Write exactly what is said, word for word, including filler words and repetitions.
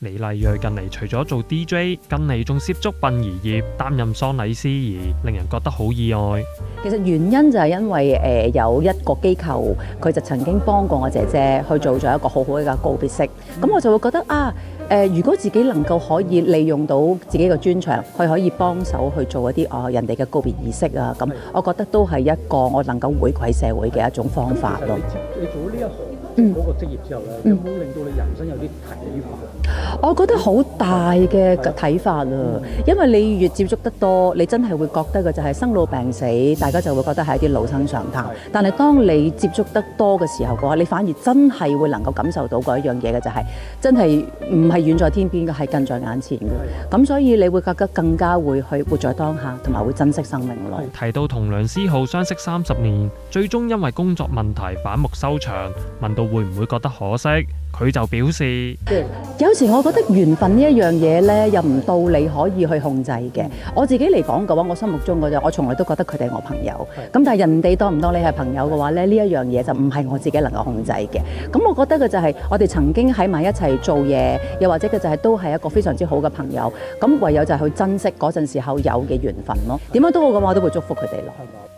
李麗蕊近嚟除咗做 D J， 近嚟仲涉足殯儀業，擔任喪禮司儀，令人覺得好意外。 其實原因就係因為誒、呃、有一個機構，佢就曾經幫過我姐姐去做咗一個好好嘅告別式，咁我就會覺得啊誒、呃，如果自己能夠可以利用到自己嘅專長，去可以幫手去做一啲啊、呃、人哋嘅告別儀式啊，咁我覺得都係一個我能夠回饋社會嘅一種方法咯。 你做呢一行嗰個職業之後咧，嗯、有冇令到你人生有啲睇法？ 我覺得好大嘅睇法啊，因為你越接觸得多，你真係會覺得嘅就係生老病死，大家就會覺得係一啲老生常談。但係當你接觸得多嘅時候嘅話，你反而真係會能夠感受到嗰一樣嘢嘅，就係真係唔係遠在天邊嘅，係近在眼前嘅。咁所以你會覺得更加會去活在當下，同埋會珍惜生命咯。 提到同梁思浩相識三十年，最終因為工作問題反目收場，問到會唔會覺得可惜？佢就表示， 有時我覺得緣分呢一樣嘢呢，又唔到你可以去控制嘅。我自己嚟講嘅話，我心目中嘅啫，我從來都覺得佢哋係我朋友。咁但係人哋當唔當你係朋友嘅話咧，呢一樣嘢就唔係我自己能夠控制嘅。咁我覺得嘅就係我哋曾經喺埋一齊做嘢，又或者嘅就係都係一個非常之好嘅朋友。咁唯有就係去珍惜嗰陣時候有嘅緣分咯。點樣都好嘅話，我都會祝福佢哋咯。